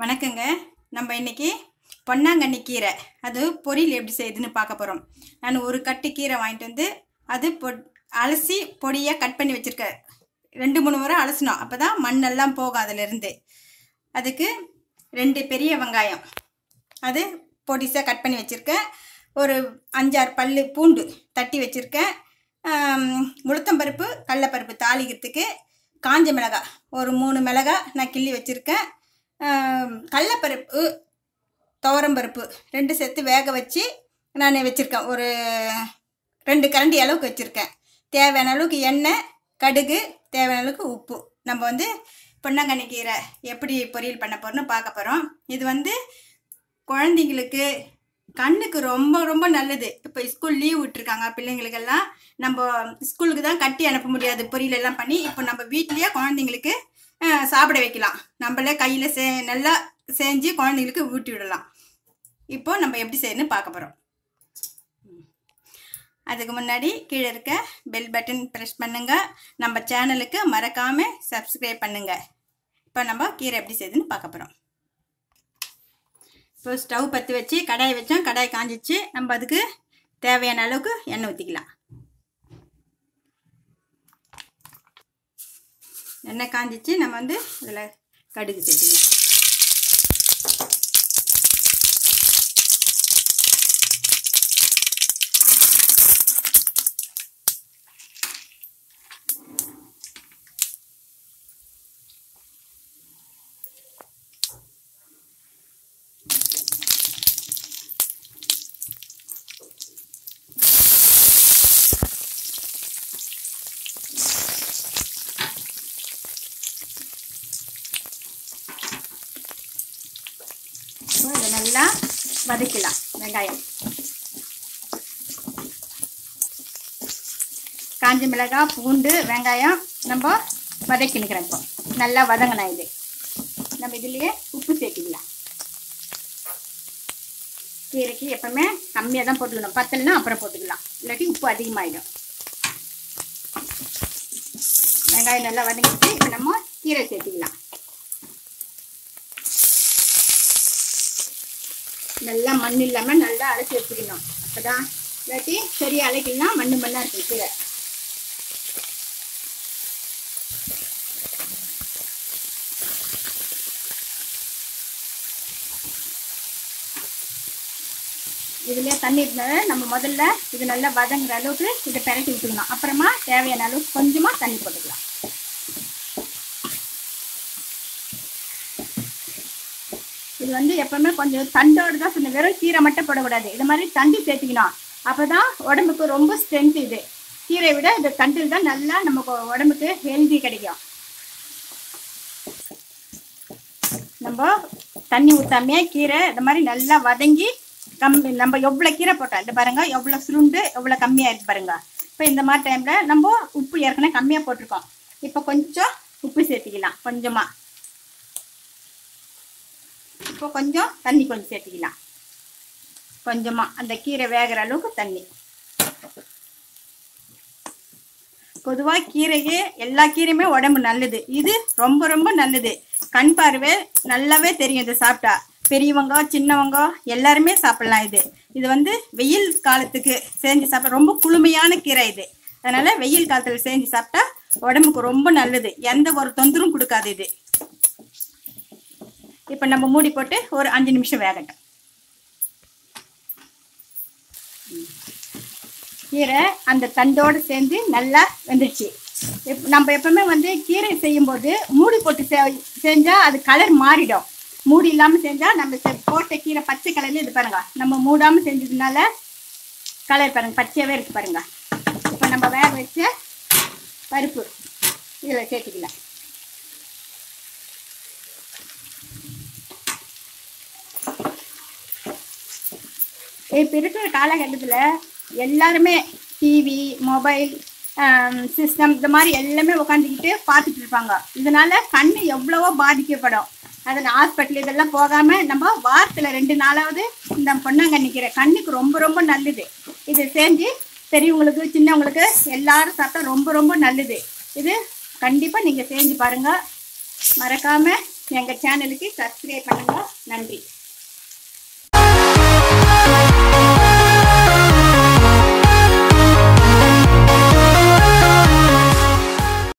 வணக்கங்க. நம்ம இன்னைக்கு பொன்னாங்கண்ணி கீரை அது பொரியல் எப்படி செய்யுதுன்னு பார்க்க போகிறோம். நான் ஒரு கட்டு கீரை வாங்கிட்டு வந்து அது அலசி பொடியாக கட் பண்ணி வச்சுருக்கேன். 2-3 முறை அலசணும், அப்போ தான் மண்ணெல்லாம் போகும் அதிலிருந்து. அதுக்கு 2 பெரிய வெங்காயம் அது பொடிசாக கட் பண்ணி வச்சுருக்கேன். ஒரு 5-6 பல்லு பூண்டு தட்டி வச்சுருக்கேன். உளுத்தம்பருப்பு கடலைப்பருப்பு தாளிக்கிறதுக்கு, காஞ்ச மிளகாய் ஒரு 3 மிளகாய் நான் கிள்ளி வச்சுருக்கேன். கடலைப்பருப்பு துவரம்பருப்பு 2 சேர்த்து வேக வச்சு நான் வச்சுருக்கேன். ஒரு 2 கரண்டி அளவுக்கு வச்சுருக்கேன். தேவையான அளவுக்கு எண்ணெய், கடுகு, தேவையான அளவுக்கு உப்பு. நம்ம வந்து பொன்னாங்கண்ணி கீரை எப்படி பொரியல் பண்ண போகிறோன்னு பார்க்க போகிறோம். இது வந்து குழந்தைங்களுக்கு கண்ணுக்கு ரொம்ப ரொம்ப நல்லது. இப்போ ஸ்கூல் லீவ் விட்டுருக்காங்க பிள்ளைங்களுக்கெல்லாம். நம்ம ஸ்கூலுக்கு தான் கட்டி அனுப்ப முடியாது பொரியல் எல்லாம் பண்ணி. இப்போ நம்ம வீட்லேயே குழந்தைங்களுக்கு சாப்பிட வைக்கலாம். நம்மளே கையில் நல்லா செஞ்சு குழந்தைங்களுக்கு ஊட்டி விடலாம். இப்போ நம்ம எப்படி செய்யணும்னு பார்க்க போகிறோம். அதுக்கு முன்னாடி கீழே இருக்க பெல் பட்டன் ப்ரெஸ் பண்ணுங்க. நம்ம சேனலுக்கு மறக்காமல் சப்ஸ்கிரைப் பண்ணுங்க. இப்போ நம்ம கீரை எப்படி செய்யுதுன்னு பார்க்க போகிறோம். இப்போ ஸ்டவ் பற்றி வச்சு கடாயை வச்சோம். கடாய் காஞ்சிச்சு. நம்ம அதுக்கு தேவையான அளவுக்கு எண்ணெய் ஊற்றிக்கலாம். எண்ணெய் காஞ்சிச்சு. நம்ம வந்து இதில் கடுகு சேர்த்துக்கலாம். இதை நல்லா வதக்கலாம். வெங்காயம், காஞ்ச மிளகாய், பூண்டு, வெங்காயம் நம்ம வதக்கினுக்கிறோம். இப்போ நல்லா வதங்கினா இது நம்ம இதுலேயே உப்பு சேர்த்துக்கலாம். கீரைக்கு எப்பவுமே கம்மியாக தான் போட்டுக்கணும். பத்தலைன்னா அப்புறம் போட்டுக்கலாம், இல்லாட்டி உப்பு அதிகமாகிடும். வெங்காயம் நல்லா வதங்கிட்டு இப்போ நம்ம கீரை சேர்த்துக்கலாம். நல்லா மண் இல்லாமல் நல்லா அரைச்சி வச்சுக்கணும். அப்போ தான் இல்லாட்டி சரியாக அரைக்கலாம், மண்ணாக இருக்கும் கீரை. இதுலேயே தண்ணி இருந்தால் நம்ம முதல்ல இது நல்லா வதங்குற அளவுக்கு இதை பெரட்டி விட்டுக்கணும். அப்புறமா தேவையான அளவுக்கு கொஞ்சமாக தண்ணி போட்டுக்கலாம். இது வந்து எப்பவுமே கொஞ்சம் தண்டோடு தான் சொன்ன, வெறும் கீரை மட்டும் போடக்கூடாது. இது மாதிரி தண்டு சேர்த்துக்கணும். அப்போ தான் உடம்புக்கு ரொம்ப ஸ்ட்ரென்த். இது கீரை விட இது தண்டில் தான் நல்லா நமக்கு உடம்புக்கு ஹெல்தி கிடைக்கும். நம்ம தண்ணி ஊற்றாமையே கீரை இந்த மாதிரி நல்லா வதங்கி நம்ம எவ்வளோ கீரை போட்டோம் இந்த பாருங்க, எவ்வளோ சுருண்டு எவ்வளோ கம்மியாக இருக்கு பாருங்க. இப்போ இந்த மாதிரி டைமில் நம்ம உப்பு ஏற்கனவே கம்மியாக போட்டிருக்கோம். இப்போ கொஞ்சம் உப்பு சேர்த்துக்கலாம். கொஞ்சமாக இப்போ கொஞ்சம் தண்ணி கொஞ்சம் சேர்த்துக்கலாம். கொஞ்சமாக அந்த கீரை வேகிற அளவுக்கு தண்ணி. பொதுவாக கீரையே எல்லா கீரையுமே உடம்பு நல்லது. இது ரொம்ப ரொம்ப நல்லது. கண் பார்வை நல்லாவே தெரியும் இது சாப்பிட்டா. பெரியவங்க சின்னவங்க எல்லாருமே சாப்பிடலாம். இது வந்து வெயில் காலத்துக்கு செஞ்சு சாப்பிட்டா ரொம்ப குளுமையான கீரை இது. அதனால வெயில் காலத்தில் செஞ்சு சாப்பிட்டா உடம்புக்கு ரொம்ப நல்லது. எந்த ஒரு தொந்தரவும் கொடுக்காது இது. இப்போ நம்ம மூடி போட்டு ஒரு 5 நிமிஷம் வேகட்டும். கீரை அந்த தண்டோடு சேர்ந்து நல்லா வெந்துடுச்சு. நம்ம எப்பவுமே வந்து கீரை செய்யும்போது மூடி போட்டு செஞ்சால் அது கலர் மாறிடும். மூடி இல்லாமல் செஞ்சால் நம்ம போட்ட கீரை பச்சை கலர்ல இது பாருங்க. நம்ம மூடாமல் செஞ்சதுனால கலர் பாருங்க, பச்சையாகவே இருக்கு பாருங்க. இப்போ நம்ம வேக வச்ச பருப்பு இதில் சேர்த்துக்கலாம். இப்போ இருக்கிற காலகட்டத்தில் எல்லாருமே டிவி, மொபைல், சிஸ்டம் இந்த மாதிரி எல்லாமே உட்காந்துக்கிட்டு பார்த்துட்டு இருப்பாங்க. இதனால கண் எவ்வளவோ பாதிக்கப்படும். அதில் ஹாஸ்பிட்டல் இதெல்லாம் போகாமல் நம்ம வாரத்தில் 2 நாளாவது இந்த பொன்னாங்கண்ணி கீரை கண்ணுக்கு ரொம்ப ரொம்ப நல்லது. இது செஞ்சு பெரியவங்களுக்கு சின்னவங்களுக்கு எல்லாரும் சாப்பிட்டா ரொம்ப ரொம்ப நல்லது. இது கண்டிப்பாக நீங்கள் செஞ்சு பாருங்கள். மறக்காமல் எங்கள் சேனலுக்கு சப்ஸ்கிரைப் பண்ணுங்க. நன்றி.